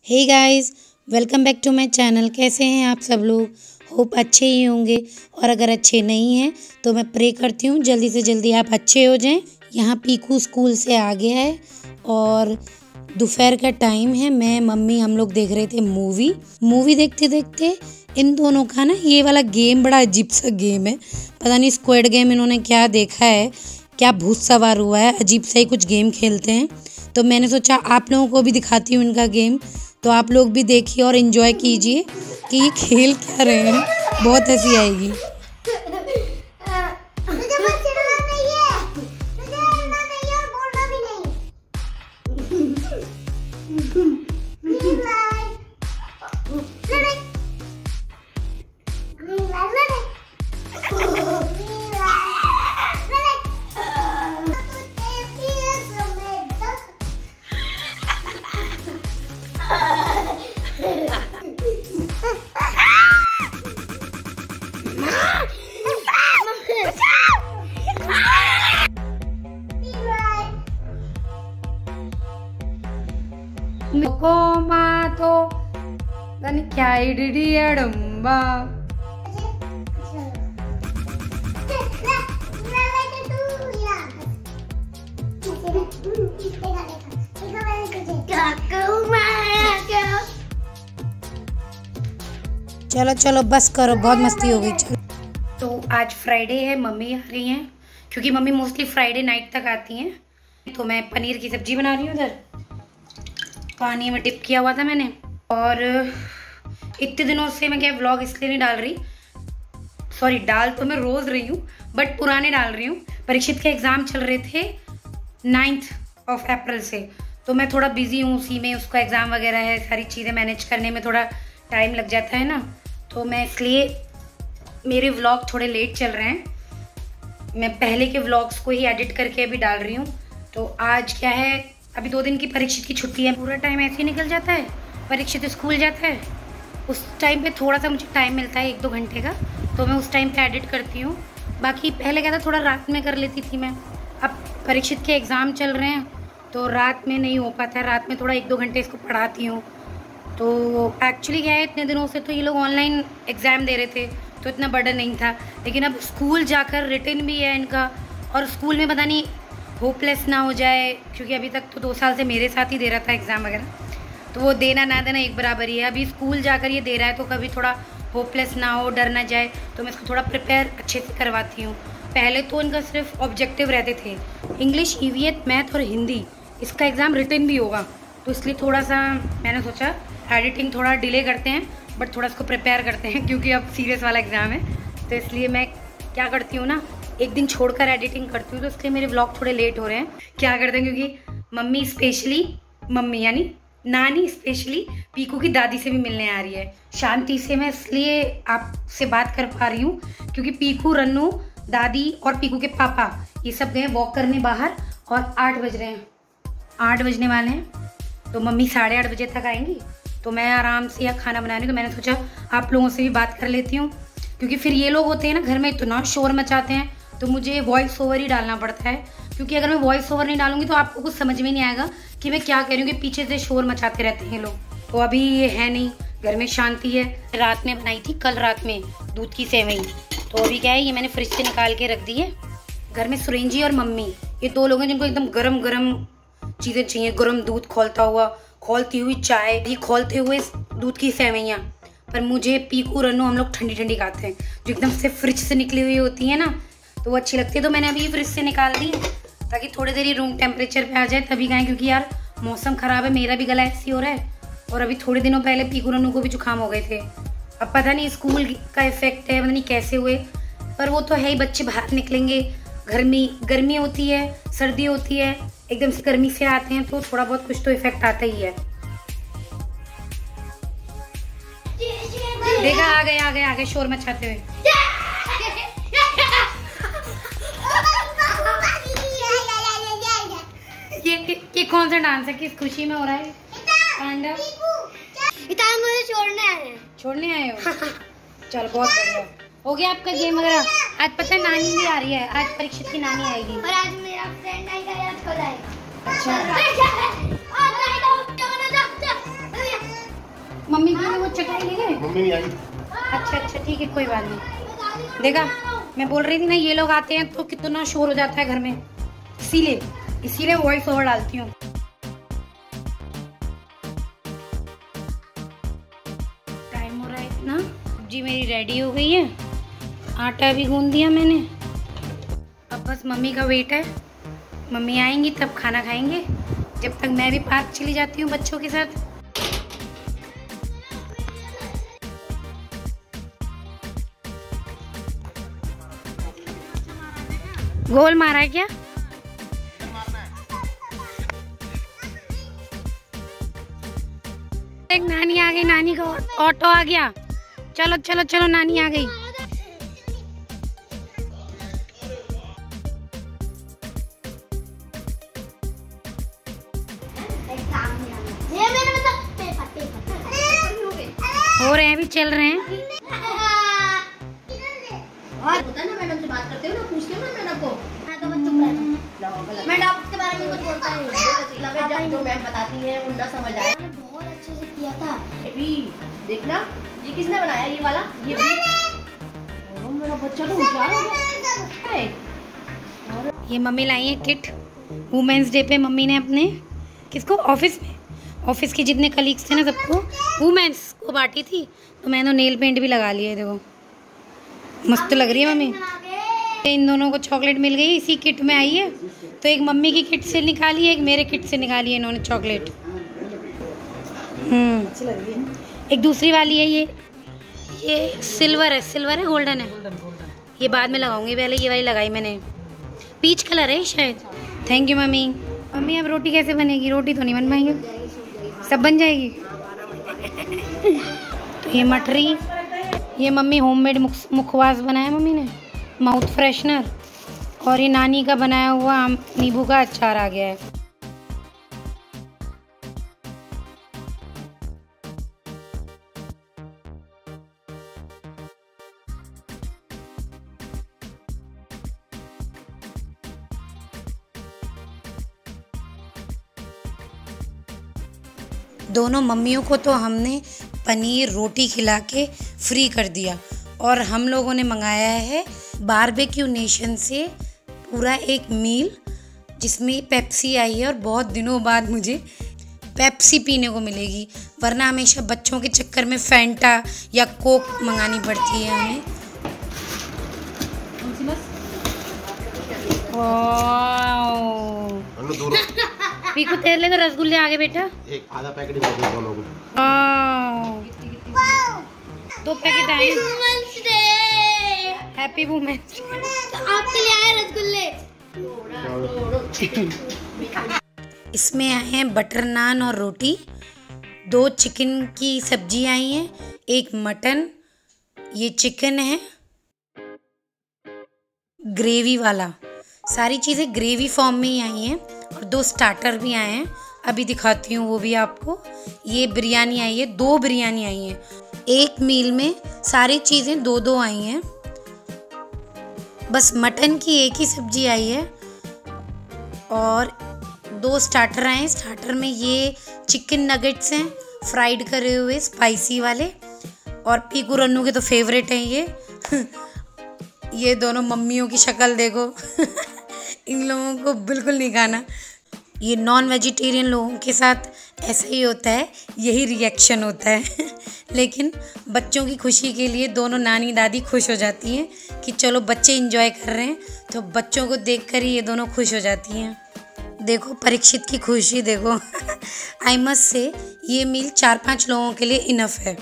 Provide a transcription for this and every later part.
Hey guys, welcome back to my channel. कैसे हैं आप सब लोग? होप अच्छे ही होंगे। और अगर अच्छे नहीं हैं तो मैं प्रे करती हूँ जल्दी से जल्दी आप अच्छे हो जाएं। यहाँ पीकू स्कूल से आ गया है और दोपहर का टाइम है। मैं मम्मी हम लोग देख रहे थे मूवी देखते देखते इन दोनों का ना ये वाला गेम बड़ा अजीब सा गेम है। पता नहीं स्क्वाड गेम इन्होंने क्या देखा है, क्या भूत सवार हुआ है, अजीब सा ही कुछ गेम खेलते हैं। तो मैंने सोचा आप लोगों को भी दिखाती हूँ इनका गेम, तो आप लोग भी देखिए और एंजॉय कीजिए कि ये खेल क्या रहे हैं। बहुत हंसी आएगी। तो क्या अडंबा चलो चलो बस करो, बहुत मस्ती हो गई। चलो तो आज फ्राइडे है, मम्मी आ रही हैं क्योंकि मम्मी मोस्टली फ्राइडे नाइट तक आती हैं। तो मैं पनीर की सब्जी बना रही हूँ। उधर पानी में डिप किया हुआ था मैंने। और इतने दिनों से मैं क्या व्लॉग इसलिए नहीं डाल रही, सॉरी डाल तो मैं रोज़ रही हूँ बट पुराने डाल रही हूँ। परीक्षित के एग्ज़ाम चल रहे थे 9 अप्रैल से, तो मैं थोड़ा बिजी हूँ उसी में। उसका एग्ज़ाम वगैरह है, सारी चीज़ें मैनेज करने में थोड़ा टाइम लग जाता है ना, तो मैं इसलिए मेरे व्लॉग थोड़े लेट चल रहे हैं। मैं पहले के व्लॉग्स को ही एडिट करके अभी डाल रही हूँ। तो आज क्या है, अभी 2 दिन की परीक्षित की छुट्टी है। पूरा टाइम ऐसे ही निकल जाता है। परीक्षित स्कूल जाता है, उस टाइम पे थोड़ा सा मुझे टाइम मिलता है 1-2 घंटे का, तो मैं उस टाइम पे एडिट करती हूँ। बाकी पहले क्या था, थोड़ा रात में कर लेती थी मैं। अब परीक्षित के एग्ज़ाम चल रहे हैं तो रात में नहीं हो पाता है। रात में थोड़ा 1-2 घंटे इसको पढ़ाती हूँ। तो एक्चुअली क्या है, इतने दिनों से तो ये लोग ऑनलाइन एग्ज़ाम दे रहे थे तो इतना बर्डन नहीं था, लेकिन अब स्कूल जाकर रिटन भी है इनका। और स्कूल में पता नहीं होपलेस ना हो जाए, क्योंकि अभी तक तो 2 साल से मेरे साथ ही दे रहा था एग्ज़ाम वगैरह, तो वो देना ना देना एक बराबर ही है। अभी स्कूल जाकर ये दे रहा है तो कभी थोड़ा होपलेस ना हो, डर ना जाए, तो मैं इसको थोड़ा प्रिपेयर अच्छे से करवाती हूँ। पहले तो इनका सिर्फ ऑब्जेक्टिव रहते थे, इंग्लिश, ईवीएस, मैथ और हिंदी। इसका एग्ज़ाम रिटन भी होगा, तो इसलिए थोड़ा सा मैंने सोचा एडिटिंग थोड़ा डिले करते हैं बट थोड़ा इसको प्रिपेयर करते हैं, क्योंकि अब सीरियस वाला एग्ज़ाम है। तो इसलिए मैं क्या करती हूँ ना, एक दिन छोड़कर एडिटिंग करती हूँ, तो इसलिए मेरे व्लॉग थोड़े लेट हो रहे हैं। क्या करते हैं, क्योंकि मम्मी यानी नानी स्पेशली पीकू की दादी से भी मिलने आ रही है। शांति से मैं इसलिए आपसे बात कर पा रही हूँ क्योंकि पीकू, रन्नू, दादी और पीकू के पापा ये सब गए वॉक करने बाहर, और 8 बज रहे हैं, 8 बजने वाले हैं। तो मम्मी 8:30 बजे तक आएंगी, तो मैं आराम से यहाँ खाना बना रही हूँ। तो मैंने सोचा आप लोगों से भी बात कर लेती हूँ, क्योंकि फिर ये लोग होते हैं ना घर में, इतना शोर मचाते हैं, तो मुझे वॉइस ओवर ही डालना पड़ता है। क्योंकि अगर मैं वॉइस ओवर नहीं डालूंगी तो आपको कुछ समझ में नहीं आएगा कि मैं क्या कह रही हूँ, कि पीछे से शोर मचाते रहते हैं लोग। तो अभी ये है नहीं, घर में शांति है। रात में बनाई थी, कल रात में दूध की सेवई, तो अभी क्या है, ये मैंने फ्रिज से निकाल के रख दी है। घर में सुरेन जी और मम्मी, ये 2 लोग हैं जिनको एकदम गरम गरम चीज़ें चाहिए। गरम दूध खोलता हुआ, खोलती हुई चाय, ये खोलते हुए दूध की सेवैयाँ। पर मुझे पीकू, रन्नू हम लोग ठंडी ठंडी खाते हैं, जो एकदम से फ्रिज से निकली हुई होती है ना, तो वो अच्छी लगती है। तो मैंने अभी फ्रिज से निकाल दी ताकि थोड़ी देर रूम टेम्परेचर पे आ जाए, तभी खाएं, क्योंकि यार मौसम ख़राब है, मेरा भी गला ऐसी हो रहा है। और अभी थोड़े दिनों पहले पीकू, रन्नू को भी जुकाम हो गए थे। अब पता नहीं स्कूल का इफेक्ट है, पता नहीं कैसे हुए, पर वो तो है ही, बच्चे बाहर निकलेंगे, गर्मी होती है, सर्दी होती है, एकदम से गर्मी से आते हैं, तो थोड़ा बहुत कुछ तो इफेक्ट आता ही है। देखा, आ गए शोर मचाते हुए। ये कौन सा डांस है, किस खुशी में हो रहा है? मुझे छोड़ने आए हो? चलो बहुत बढ़िया हो गया आपका गेम वगैरह। आज पता है नानी भी आ रही है, आज परीक्षित की नानी आएगी। और आज मेरा फ्रेंड आएगा, याद खोला है। अच्छा मम्मी के लिए वो चटाई ले गए? मम्मी नहीं आई। अच्छा ठीक है, कोई बात नहीं। देखा, मैं बोल रही थी ना, ये लोग आते हैं तो कितना शोर हो जाता है घर में, इसीलिए वॉइस ओवर डालती हूँ। टाइम हो रहा है इतना। सब्जी मेरी रेडी हो गई है, आटा भी गूंद दिया मैंने। अब बस मम्मी का वेट है, मम्मी आएंगी तब खाना खाएंगे। जब तक मैं भी पार्क चली जाती हूँ बच्चों के साथ। गोल मारा है क्या? एक नानी आ गई, नानी का ऑटो आ गया। चलो चलो चलो, नानी आ गई। हो रहे हैं, भी चल रहे हैं। और होता है ना, मैडम से बात करते हो ना, पूछते हो ना मैडम को, मैडम आपके बारे में कुछ बोलता है, जो मैम बताती है वो ना समझ आए। बहुत अच्छे से किया था। अभी देखना, ये किसने बनाया ये वाला? ये मेरा बच्चा तो होशियार हो गया। ये मम्मी लाई है किट। वुमेन्स डे पे मम्मी ने अपने किसको, ऑफिस के जितने कलीग्स थे ना, सबको वुमेन्स को बांटी थी। तो मैंने नेल पेंट भी लगा लिया है, देखो मस्त लग रही है मम्मी। इन दोनों को चॉकलेट मिल गई, इसी किट में आई है। तो एक मम्मी की किट से निकाली है, एक मेरे किट से निकाली है इन्होंने चॉकलेट। अच्छी लग रही है। एक दूसरी वाली है, ये सिल्वर है गोल्डन है। ये बाद में लगाऊंगी, पहले ये वाली लगाई मैंने। पीच कलर है शायद। Thank you mummy. मम्मी अब रोटी कैसे बनेगी? रोटी तो नहीं बन पाएंगे, सब बन जाएगी। तो ये मटरी, ये मम्मी होममेड मुखवास बनाया मम्मी ने, माउथ फ्रेशनर। और ये नानी का बनाया हुआ नींबू का अचार आ गया है। दोनों मम्मियों को तो हमने पनीर रोटी खिला के फ्री कर दिया, और हम लोगों ने मंगाया है बारबेक्यू नेशन से पूरा एक मील, जिसमें पेप्सी आई है। और बहुत दिनों बाद मुझे पेप्सी पीने को मिलेगी, वरना हमेशा बच्चों के चक्कर में फैंटा या कोक मंगानी पड़ती है हमें। पीकू तेरे लिए तो रसगुल्ले आ गए बेटा, एक आधा पैकेट ही दोनों को। 2 पैकेट आए। Happy women's day. आपके लिए आए रसगुल्ले। इसमें आए हैं बटर नान और रोटी, 2 चिकन की सब्जी आई हैं, 1 मटन, ये चिकन है ग्रेवी वाला। सारी चीज़ें ग्रेवी फॉर्म में ही आई हैं, और 2 स्टार्टर भी आए हैं, अभी दिखाती हूँ वो भी आपको। ये बिरयानी आई है, 2 बिरयानी आई हैं। एक मील में सारी चीज़ें 2-2 आई हैं। बस मटन की एक ही सब्जी आई है, और 2 स्टार्टर आए हैं। स्टार्टर में ये चिकन नगेट्स हैं, फ्राइड करे हुए स्पाइसी वाले। और पीकू रन्नू के तो फेवरेट हैं ये। ये दोनों मम्मियों की शक्ल देखो। इन लोगों को बिल्कुल नहीं खाना। ये नॉन वेजिटेरियन लोगों के साथ ऐसा ही होता है, यही रिएक्शन होता है। लेकिन बच्चों की खुशी के लिए दोनों नानी दादी खुश हो जाती हैं कि चलो बच्चे एंजॉय कर रहे हैं, तो बच्चों को देखकर ही ये दोनों खुश हो जाती हैं। देखो परीक्षित की खुशी देखो। आई मस्ट से ये मील 4-5 लोगों के लिए इनफ है।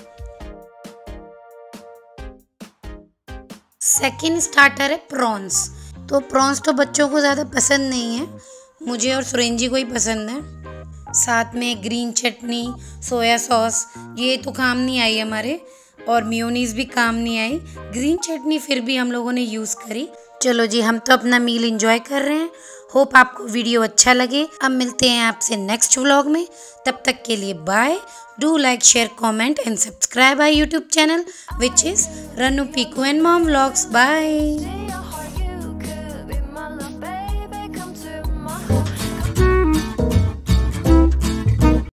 सेकंड स्टार्टर है प्रॉन्स। तो प्रॉन्स तो बच्चों को ज़्यादा पसंद नहीं है, मुझे और सुरेंजी को ही पसंद है। साथ में ग्रीन चटनी, सोया सॉस, ये तो काम नहीं आई हमारे, और मेयोनीज भी काम नहीं आई। ग्रीन चटनी फिर भी हम लोगों ने यूज़ करी। चलो जी, हम तो अपना मील एंजॉय कर रहे हैं। होप आपको वीडियो अच्छा लगे। अब मिलते हैं आपसे नेक्स्ट व्लॉग में, तब तक के लिए bye. Do like, share, comment and subscribe our YouTube channel which is Rannu Piku and mom vlogs. Bye.